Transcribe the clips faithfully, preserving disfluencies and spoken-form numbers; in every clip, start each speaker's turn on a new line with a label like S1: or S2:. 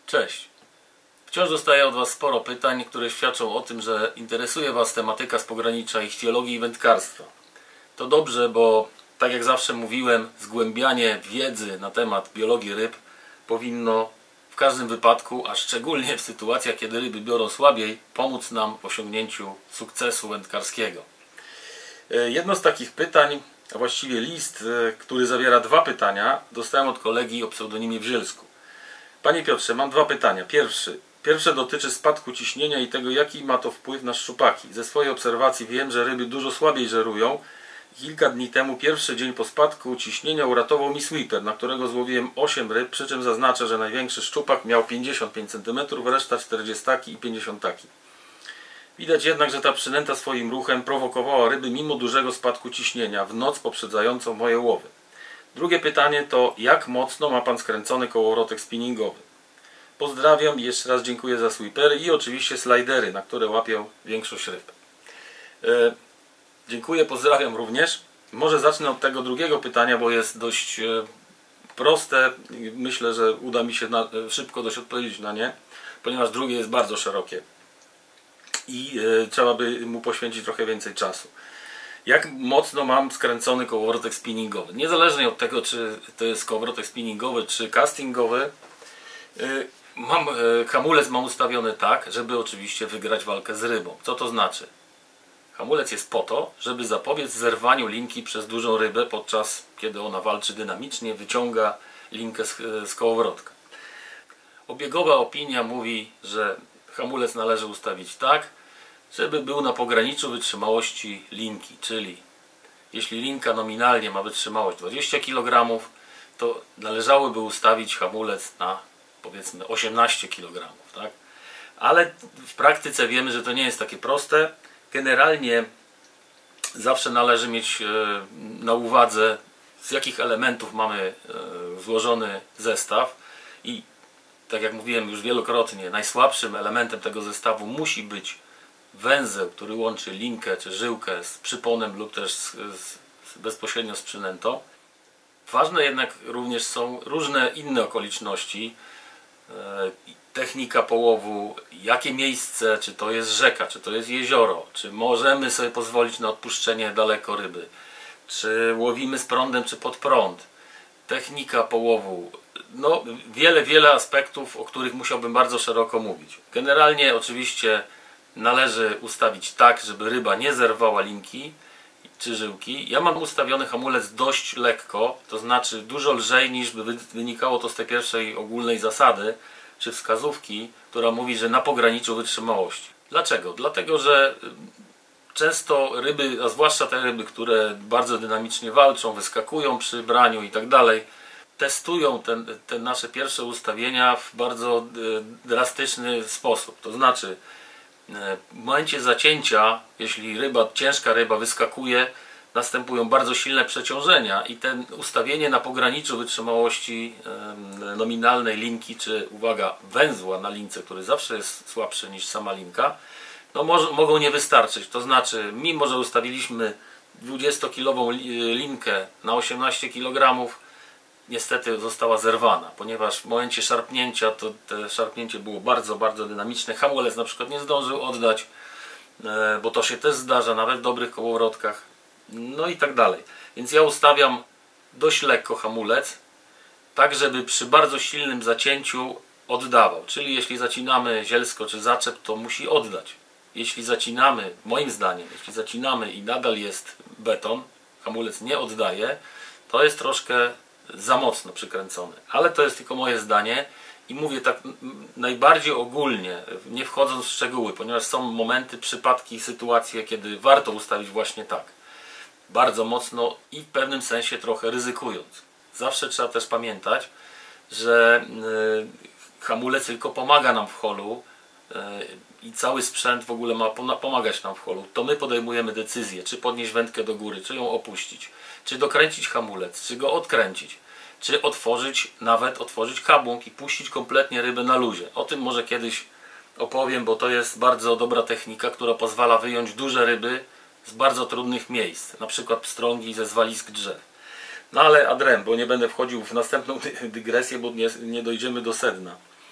S1: Cześć. Wciąż dostaję od Was sporo pytań, które świadczą o tym, że interesuje Was tematyka z pogranicza ichtiologii i wędkarstwa. To dobrze, bo tak jak zawsze mówiłem, zgłębianie wiedzy na temat biologii ryb powinno w każdym wypadku, a szczególnie w sytuacjach, kiedy ryby biorą słabiej, pomóc nam w osiągnięciu sukcesu wędkarskiego. Jedno z takich pytań, a właściwie list, który zawiera dwa pytania, dostałem od kolegi o pseudonimie Wzielsku. Panie Piotrze, mam dwa pytania. Pierwszy. Pierwsze dotyczy spadku ciśnienia i tego, jaki ma to wpływ na szczupaki. Ze swojej obserwacji wiem, że ryby dużo słabiej żerują. Kilka dni temu, pierwszy dzień po spadku ciśnienia, uratował mi sweeper, na którego złowiłem osiem ryb, przy czym zaznaczę, że największy szczupak miał pięćdziesiąt pięć centymetrów, reszta czterdzieści i pięćdziesiąt. Widać jednak, że ta przynęta swoim ruchem prowokowała ryby mimo dużego spadku ciśnienia w noc poprzedzającą moje łowy. Drugie pytanie to, jak mocno ma Pan skręcony kołowrotek spinningowy? Pozdrawiam i jeszcze raz dziękuję za sweepery i oczywiście slidery, na które łapię większość ryb. E, dziękuję, pozdrawiam również. Może zacznę od tego drugiego pytania, bo jest dość e, proste. Myślę, że uda mi się na, e, szybko dość odpowiedzieć na nie, ponieważ drugie jest bardzo szerokie i e, trzeba by mu poświęcić trochę więcej czasu. Jak mocno mam skręcony kołowrotek spinningowy? Niezależnie od tego, czy to jest kołowrotek spinningowy, czy castingowy, mam, hamulec mam ustawiony tak, żeby oczywiście wygrać walkę z rybą. Co to znaczy? Hamulec jest po to, żeby zapobiec zerwaniu linki przez dużą rybę, podczas kiedy ona walczy dynamicznie, wyciąga linkę z, z kołowrotka. Obiegowa opinia mówi, że hamulec należy ustawić tak, żeby był na pograniczu wytrzymałości linki, czyli jeśli linka nominalnie ma wytrzymałość dwadzieścia kilogramów, to należałoby ustawić hamulec na powiedzmy osiemnaście kilogramów, tak? Ale w praktyce wiemy, że to nie jest takie proste. Generalnie zawsze należy mieć na uwadze, z jakich elementów mamy złożony zestaw i tak jak mówiłem już wielokrotnie, najsłabszym elementem tego zestawu musi być węzeł, który łączy linkę czy żyłkę z przyponem lub też z, z, bezpośrednio z przynętą. Ważne jednak również są różne inne okoliczności, e, technika połowu, jakie miejsce, czy to jest rzeka, czy to jest jezioro, czy możemy sobie pozwolić na odpuszczenie daleko ryby, czy łowimy z prądem, czy pod prąd, technika połowu, no wiele, wiele aspektów, o których musiałbym bardzo szeroko mówić. Generalnie oczywiście należy ustawić tak, żeby ryba nie zerwała linki czy żyłki. Ja mam ustawiony hamulec dość lekko, to znaczy dużo lżej niż by wynikało to z tej pierwszej ogólnej zasady czy wskazówki, która mówi, że na pograniczu wytrzymałości. Dlaczego? Dlatego, że często ryby, a zwłaszcza te ryby, które bardzo dynamicznie walczą, wyskakują przy braniu i tak dalej, testują ten, te nasze pierwsze ustawienia w bardzo drastyczny sposób. To znaczy w momencie zacięcia, jeśli ryba, ciężka ryba wyskakuje, następują bardzo silne przeciążenia i ten ustawienie na pograniczu wytrzymałości nominalnej linki, czy uwaga, węzła na lince, który zawsze jest słabszy niż sama linka, no może, mogą nie wystarczyć. To znaczy, mimo że ustawiliśmy dwudziestokilową linkę na osiemnaście kilogramów, niestety została zerwana, ponieważ w momencie szarpnięcia to te szarpnięcie było bardzo, bardzo dynamiczne. Hamulec na przykład nie zdążył oddać, bo to się też zdarza nawet w dobrych kołowrotkach, no i tak dalej. Więc ja ustawiam dość lekko hamulec, tak żeby przy bardzo silnym zacięciu oddawał. Czyli jeśli zacinamy zielsko czy zaczep, to musi oddać. Jeśli zacinamy, moim zdaniem, jeśli zacinamy i nadal jest beton, hamulec nie oddaje, to jest troszkę za mocno przykręcony, ale to jest tylko moje zdanie i mówię tak najbardziej ogólnie, nie wchodząc w szczegóły, ponieważ są momenty, przypadki, sytuacje, kiedy warto ustawić właśnie tak, bardzo mocno i w pewnym sensie trochę ryzykując. Zawsze trzeba też pamiętać, że hamulec tylko pomaga nam w holu i cały sprzęt w ogóle ma pomagać nam w holu. To my podejmujemy decyzję, czy podnieść wędkę do góry, czy ją opuścić, czy dokręcić hamulec, czy go odkręcić, czy otworzyć, nawet otworzyć kabłąk i puścić kompletnie rybę na luzie. O tym może kiedyś opowiem, bo to jest bardzo dobra technika, która pozwala wyjąć duże ryby z bardzo trudnych miejsc, na przykład pstrągi ze zwalisk drzew. No ale adrem, bo nie będę wchodził w następną dygresję, bo nie, nie dojdziemy do sedna.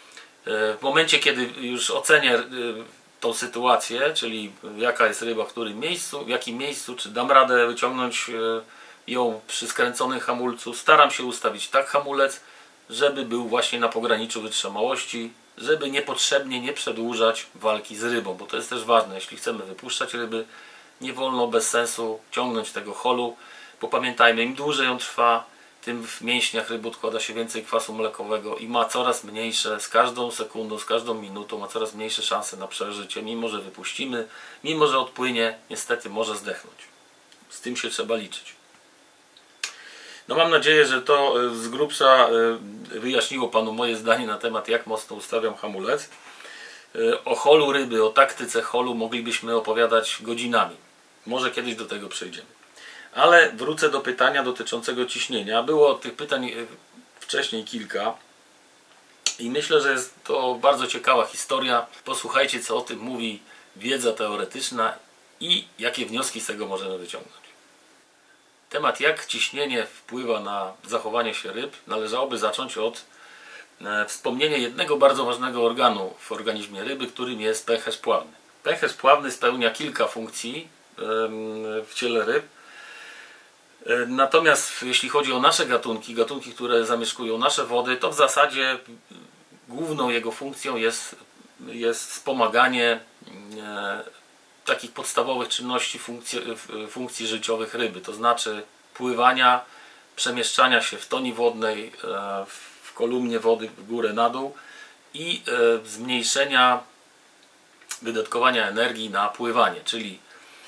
S1: W momencie, kiedy już ocenię tą sytuację, czyli jaka jest ryba w którym miejscu, w jakim miejscu, czy dam radę wyciągnąć ją przy skręconym hamulcu, staram się ustawić tak hamulec, żeby był właśnie na pograniczu wytrzymałości, żeby niepotrzebnie nie przedłużać walki z rybą, bo to jest też ważne. Jeśli chcemy wypuszczać ryby, nie wolno bez sensu ciągnąć tego holu, bo pamiętajmy, im dłużej on trwa, tym w mięśniach ryby odkłada się więcej kwasu mlekowego i ma coraz mniejsze, z każdą sekundą, z każdą minutą ma coraz mniejsze szanse na przeżycie, mimo że wypuścimy, mimo że odpłynie, niestety może zdechnąć. Z tym się trzeba liczyć. No mam nadzieję, że to z grubsza wyjaśniło Panu moje zdanie na temat, jak mocno ustawiam hamulec. O holu ryby, o taktyce holu moglibyśmy opowiadać godzinami. Może kiedyś do tego przejdziemy. Ale wrócę do pytania dotyczącego ciśnienia. Było tych pytań wcześniej kilka i myślę, że jest to bardzo ciekawa historia. Posłuchajcie, co o tym mówi wiedza teoretyczna i jakie wnioski z tego możemy wyciągnąć. Temat, jak ciśnienie wpływa na zachowanie się ryb, należałoby zacząć od wspomnienia jednego bardzo ważnego organu w organizmie ryby, którym jest pęcherz pławny. Pęcherz pławny spełnia kilka funkcji w ciele ryb. Natomiast jeśli chodzi o nasze gatunki, gatunki, które zamieszkują nasze wody, to w zasadzie główną jego funkcją jest, jest wspomaganie takich podstawowych czynności funkcji, funkcji życiowych ryby, to znaczy pływania, przemieszczania się w toni wodnej, w kolumnie wody w górę na dół i zmniejszenia wydatkowania energii na pływanie, czyli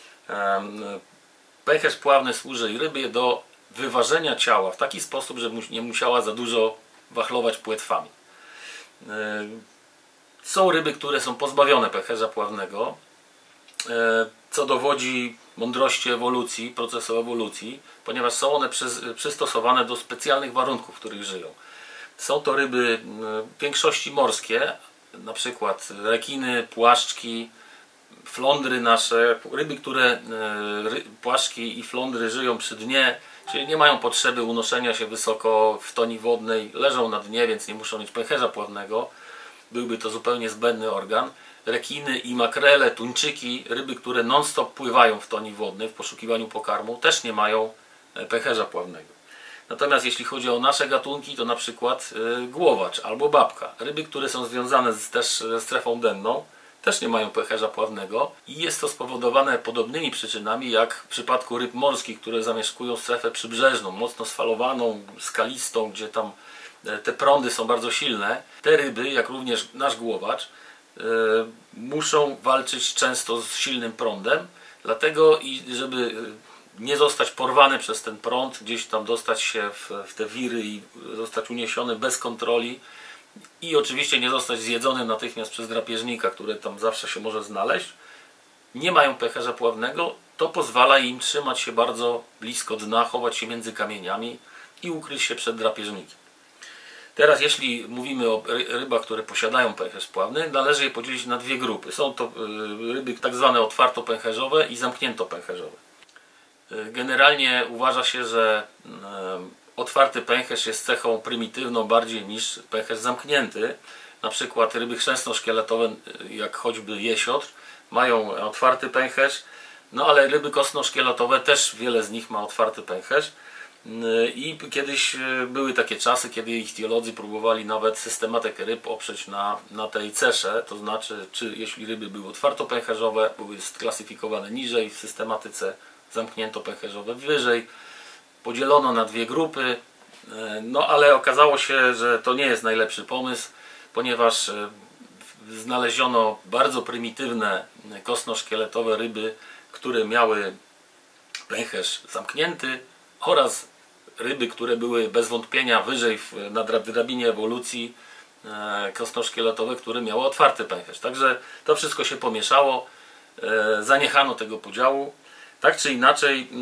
S1: pęcherz pławny służy rybie do wyważenia ciała w taki sposób, żeby nie musiała za dużo wachlować płetwami. Są ryby, które są pozbawione pęcherza pławnego, co dowodzi mądrości ewolucji, procesu ewolucji, ponieważ są one przystosowane do specjalnych warunków, w których żyją. Są to ryby w większości morskie, na przykład rekiny, płaszczki, flądry nasze, ryby, które ry, płaszczki i flądry żyją przy dnie, czyli nie mają potrzeby unoszenia się wysoko w toni wodnej, leżą na dnie, więc nie muszą mieć pęcherza pławnego. Byłby to zupełnie zbędny organ. Rekiny i makrele, tuńczyki, ryby, które non-stop pływają w toni wodnej w poszukiwaniu pokarmu, też nie mają pęcherza pławnego. Natomiast jeśli chodzi o nasze gatunki, to na przykład głowacz albo babka. Ryby, które są związane z, też ze strefą denną, też nie mają pęcherza pławnego i jest to spowodowane podobnymi przyczynami jak w przypadku ryb morskich, które zamieszkują strefę przybrzeżną, mocno sfalowaną, skalistą, gdzie tam te prądy są bardzo silne. Te ryby, jak również nasz głowacz, yy, muszą walczyć często z silnym prądem, dlatego i żeby nie zostać porwany przez ten prąd, gdzieś tam dostać się w, w te wiry i zostać uniesiony bez kontroli i oczywiście nie zostać zjedzony natychmiast przez drapieżnika, które tam zawsze się może znaleźć, nie mają pęcherza pławnego, to pozwala im trzymać się bardzo blisko dna, chować się między kamieniami i ukryć się przed drapieżnikiem. Teraz jeśli mówimy o rybach, które posiadają pęcherz pławny, należy je podzielić na dwie grupy. Są to ryby tak zwane otwartopęcherzowe i zamkniętopęcherzowe. Generalnie uważa się, że otwarty pęcherz jest cechą prymitywną bardziej niż pęcherz zamknięty. Na przykład ryby chrzęsno-szkieletowe, jak choćby jesiotr, mają otwarty pęcherz, no ale ryby kostno-szkieletowe też wiele z nich ma otwarty pęcherz. I kiedyś były takie czasy, kiedy ichtiolodzy próbowali nawet systematykę ryb oprzeć na, na tej cesze, to znaczy, czy jeśli ryby były otwartopęcherzowe, były sklasyfikowane niżej w systematyce, zamkniętopęcherzowe wyżej, podzielono na dwie grupy, no ale okazało się, że to nie jest najlepszy pomysł, ponieważ znaleziono bardzo prymitywne kostno-szkieletowe ryby, które miały pęcherz zamknięty, oraz ryby, które były bez wątpienia wyżej w, na drabinie ewolucji e, kostno-szkieletowe, które miały otwarty pęcherz. Także to wszystko się pomieszało, e, zaniechano tego podziału. Tak czy inaczej e,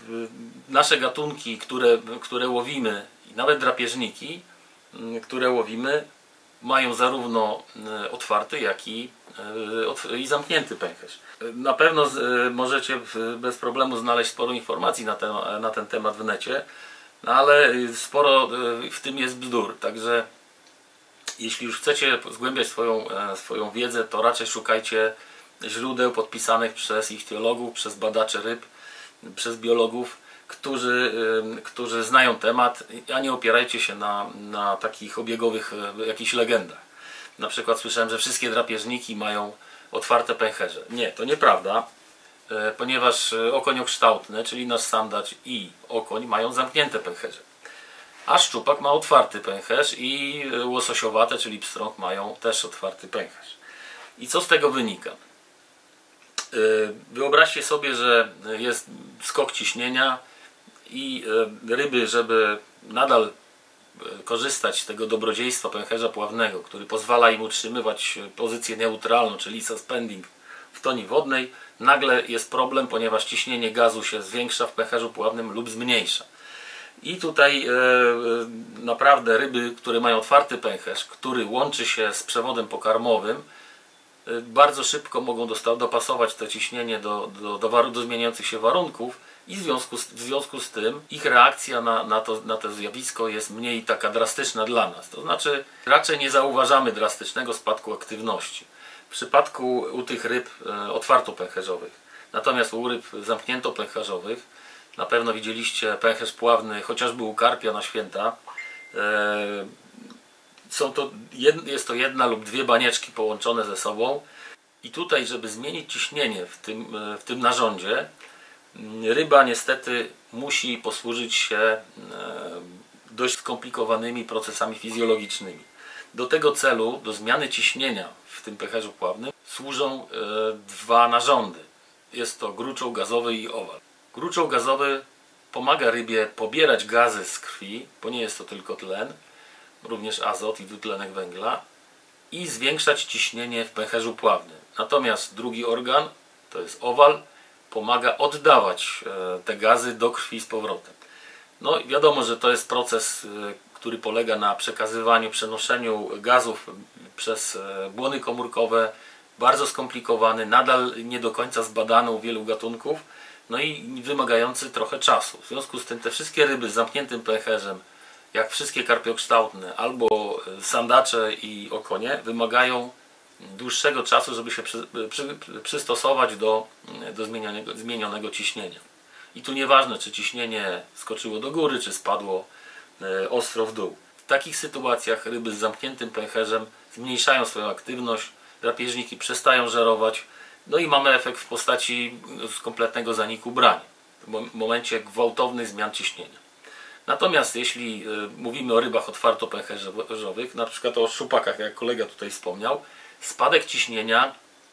S1: nasze gatunki, które, które łowimy, nawet drapieżniki, e, które łowimy, mają zarówno e, otwarty, jak i, e, i zamknięty pęcherz. Na pewno e, możecie bez problemu znaleźć sporo informacji na ten, na ten temat w necie, no ale sporo w tym jest bzdur, także Jeśli już chcecie zgłębiać swoją, swoją wiedzę, to raczej szukajcie źródeł podpisanych przez ichtiologów, przez badaczy ryb, przez biologów, którzy, którzy znają temat, a nie opierajcie się na, na takich obiegowych jakichś legendach. Na przykład słyszałem, że wszystkie drapieżniki mają otwarte pęcherze. Nie, to nieprawda, ponieważ okoniokształtne, czyli nasz sandacz i okoń, mają zamknięte pęcherze. A szczupak ma otwarty pęcherz i łososiowate, czyli pstrąg, mają też otwarty pęcherz. I co z tego wynika? Wyobraźcie sobie, że jest skok ciśnienia i ryby, żeby nadal korzystać z tego dobrodziejstwa pęcherza pławnego, który pozwala im utrzymywać pozycję neutralną, czyli suspending w toni wodnej, nagle jest problem, ponieważ ciśnienie gazu się zwiększa w pęcherzu pławnym lub zmniejsza. I tutaj e, naprawdę ryby, które mają otwarty pęcherz, który łączy się z przewodem pokarmowym, e, bardzo szybko mogą dopasować to ciśnienie do, do, do, do zmieniających się warunków i w związku z, w związku z tym ich reakcja na, na, to, na to zjawisko jest mniej taka drastyczna dla nas. To znaczy raczej nie zauważamy drastycznego spadku aktywności w przypadku u tych ryb e, otwartopęcherzowych. Natomiast u ryb zamkniętopęcherzowych na pewno widzieliście pęcherz pławny, chociażby u karpia na święta. Są to, jest to jedna lub dwie banieczki połączone ze sobą. I tutaj, żeby zmienić ciśnienie w tym, w tym narządzie, ryba niestety musi posłużyć się dość skomplikowanymi procesami fizjologicznymi. Do tego celu, do zmiany ciśnienia w tym pęcherzu pławnym służą dwa narządy. Jest to gruczoł gazowy i owal. Gruczoł gazowy pomaga rybie pobierać gazy z krwi, bo nie jest to tylko tlen, również azot i dwutlenek węgla, i zwiększać ciśnienie w pęcherzu pławnym. Natomiast drugi organ, to jest owal, pomaga oddawać te gazy do krwi z powrotem. No i wiadomo, że to jest proces, który polega na przekazywaniu, przenoszeniu gazów przez błony komórkowe, bardzo skomplikowany, nadal nie do końca zbadany u wielu gatunków, no i wymagający trochę czasu. W związku z tym te wszystkie ryby z zamkniętym pęcherzem, jak wszystkie karpiokształtne albo sandacze i okonie, wymagają dłuższego czasu, żeby się przy, przy, przystosować do, do zmienionego, zmienionego ciśnienia. I tu nieważne, czy ciśnienie skoczyło do góry, czy spadło e, ostro w dół. W takich sytuacjach ryby z zamkniętym pęcherzem zmniejszają swoją aktywność, drapieżniki przestają żerować, no i mamy efekt w postaci kompletnego zaniku brania w momencie gwałtownych zmian ciśnienia. Natomiast jeśli mówimy o rybach otwartopęcherzowych, na przykład o szczupakach, jak kolega tutaj wspomniał, spadek ciśnienia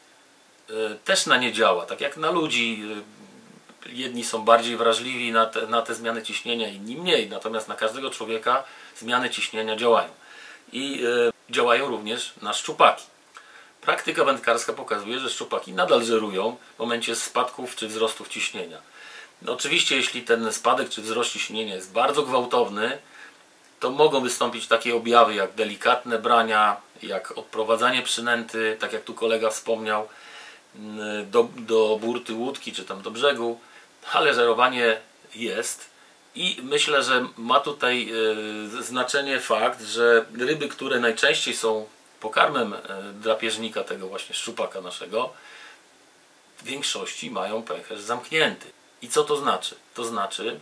S1: też na nie działa, tak jak na ludzi. Jedni są bardziej wrażliwi na te, na te zmiany ciśnienia, inni mniej, natomiast na każdego człowieka zmiany ciśnienia działają. I e, działają również na szczupaki. Praktyka wędkarska pokazuje, że szczupaki nadal żerują w momencie spadków czy wzrostów ciśnienia. No oczywiście, jeśli ten spadek czy wzrost ciśnienia jest bardzo gwałtowny, to mogą wystąpić takie objawy jak delikatne brania, jak odprowadzanie przynęty, tak jak tu kolega wspomniał, do, do burty łódki czy tam do brzegu, ale żerowanie jest i myślę, że ma tutaj e, znaczenie fakt, że ryby, które najczęściej są pokarmem drapieżnika, tego właśnie szczupaka naszego, w większości mają pęcherz zamknięty. I co to znaczy? To znaczy,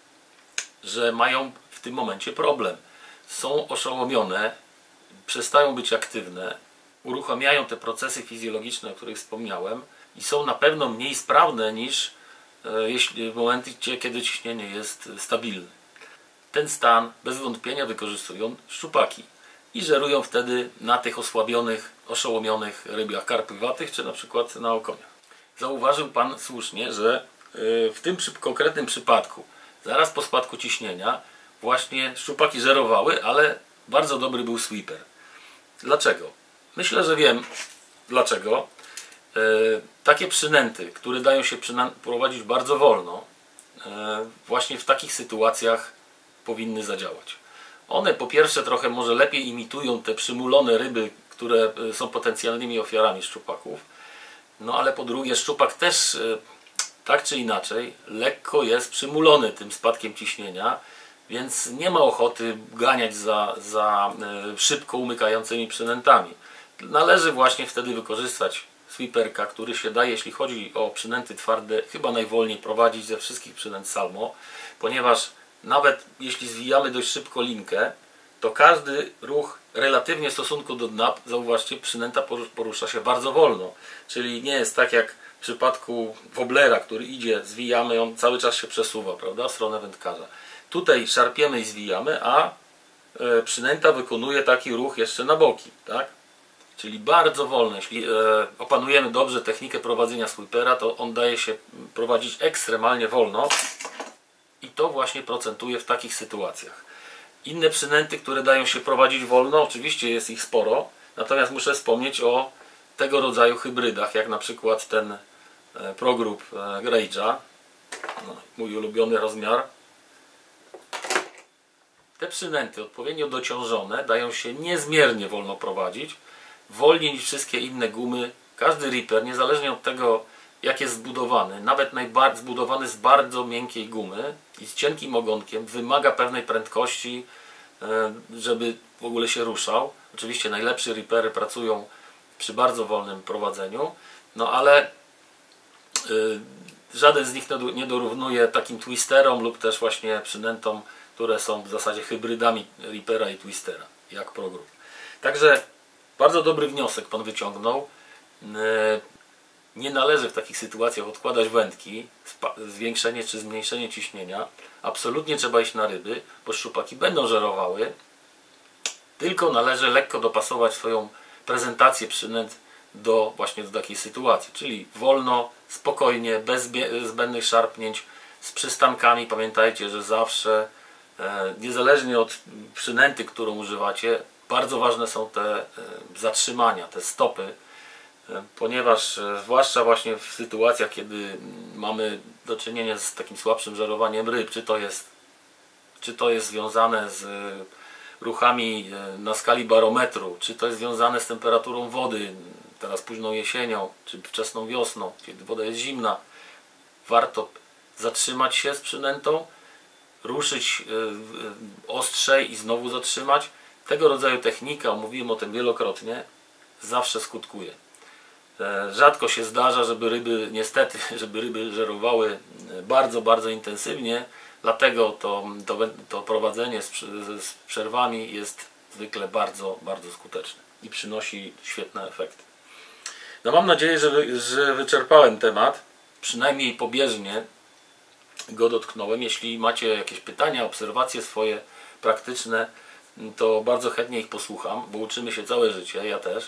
S1: że mają w tym momencie problem. Są oszołomione, przestają być aktywne, uruchamiają te procesy fizjologiczne, o których wspomniałem i są na pewno mniej sprawne niż e, jeśli w momencie, kiedy ciśnienie jest stabilne. Ten stan bez wątpienia wykorzystują szczupaki i żerują wtedy na tych osłabionych, oszołomionych rybach karpiowatych, czy na przykład na okoniach. Zauważył Pan słusznie, że w tym konkretnym przypadku, zaraz po spadku ciśnienia, właśnie szczupaki żerowały, ale bardzo dobry był sweeper. Dlaczego? Myślę, że wiem dlaczego. Takie przynęty, które dają się prowadzić bardzo wolno, właśnie w takich sytuacjach powinny zadziałać. One po pierwsze trochę może lepiej imitują te przymulone ryby, które są potencjalnymi ofiarami szczupaków, no ale po drugie szczupak też tak czy inaczej lekko jest przymulony tym spadkiem ciśnienia Więc nie ma ochoty ganiać za, za szybko umykającymi przynętami. Należy właśnie wtedy wykorzystać sweeperka, który się daje, jeśli chodzi o przynęty twarde, chyba najwolniej prowadzić ze wszystkich przynęt Salmo, ponieważ nawet jeśli zwijamy dość szybko linkę, to każdy ruch relatywnie w stosunku do dna, zauważcie, przynęta porusza się bardzo wolno. Czyli nie jest tak jak w przypadku wobblera, który idzie, zwijamy, on cały czas się przesuwa, prawda, w stronę wędkarza. Tutaj szarpiemy i zwijamy, a przynęta wykonuje taki ruch jeszcze na boki, tak? Czyli bardzo wolno. Jeśli e, opanujemy dobrze technikę prowadzenia sweepera, to on daje się prowadzić ekstremalnie wolno i to właśnie procentuje w takich sytuacjach. Inne przynęty, które dają się prowadzić wolno, oczywiście jest ich sporo, natomiast muszę wspomnieć o tego rodzaju hybrydach, jak na przykład ten e, ProGroup e, Rage'a, no, mój ulubiony rozmiar. Te przynęty odpowiednio dociążone dają się niezmiernie wolno prowadzić, wolniej niż wszystkie inne gumy. Każdy Reaper, niezależnie od tego jak jest zbudowany, nawet najbardziej zbudowany z bardzo miękkiej gumy i z cienkim ogonkiem, wymaga pewnej prędkości, żeby w ogóle się ruszał. Oczywiście najlepsze Reapery pracują przy bardzo wolnym prowadzeniu, no ale yy, żaden z nich nie dorównuje takim twisterom lub też właśnie przynętom, które są w zasadzie hybrydami Reapera i twistera, jak ProGroup. Także bardzo dobry wniosek Pan wyciągnął. Nie należy w takich sytuacjach odkładać wędki, zwiększenie czy zmniejszenie ciśnienia. Absolutnie trzeba iść na ryby, bo szczupaki będą żerowały. Tylko należy lekko dopasować swoją prezentację przynęt do właśnie do takiej sytuacji. Czyli wolno, spokojnie, bez zbędnych szarpnięć, z przystankami. Pamiętajcie, że zawsze, niezależnie od przynęty, którą używacie, bardzo ważne są te zatrzymania, te stopy, ponieważ zwłaszcza właśnie w sytuacjach, kiedy mamy do czynienia z takim słabszym żerowaniem ryb, czy to jest, czy to jest związane z ruchami na skali barometru, czy to jest związane z temperaturą wody, teraz późną jesienią, czy wczesną wiosną, kiedy woda jest zimna, warto zatrzymać się z przynętą, ruszyć ostrzej i znowu zatrzymać. Tego rodzaju technika, mówiłem o tym wielokrotnie, zawsze skutkuje. Rzadko się zdarza, żeby ryby, niestety, żeby ryby żerowały bardzo, bardzo intensywnie, dlatego to, to, to prowadzenie z, z przerwami jest zwykle bardzo, bardzo skuteczne i przynosi świetne efekty. No mam nadzieję, że, wy, że wyczerpałem temat, przynajmniej pobieżnie go dotknąłem. Jeśli macie jakieś pytania, obserwacje swoje praktyczne, to bardzo chętnie ich posłucham, bo uczymy się całe życie, ja też.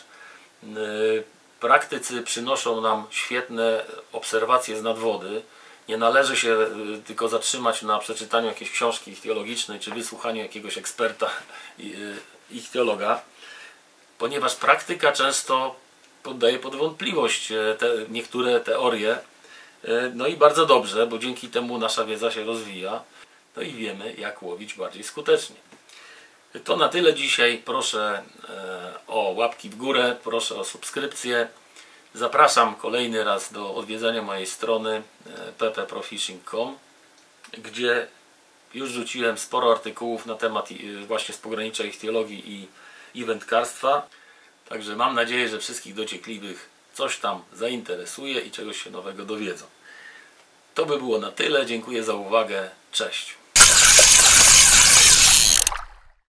S1: Praktycy przynoszą nam świetne obserwacje z nadwody. Nie należy się tylko zatrzymać na przeczytaniu jakiejś książki ichtiologicznej czy wysłuchaniu jakiegoś eksperta ichtiologa, ponieważ praktyka często poddaje pod wątpliwość te niektóre teorie. No i bardzo dobrze, bo dzięki temu nasza wiedza się rozwija, no i wiemy, jak łowić bardziej skutecznie. To na tyle dzisiaj. Proszę o łapki w górę, proszę o subskrypcję. Zapraszam kolejny raz do odwiedzania mojej strony p p pro fishing kropka com, gdzie już rzuciłem sporo artykułów na temat właśnie z pogranicza ichtiologii i, i wędkarstwa. Także mam nadzieję, że wszystkich dociekliwych coś tam zainteresuje i czegoś się nowego dowiedzą. To by było na tyle. Dziękuję za uwagę. Cześć.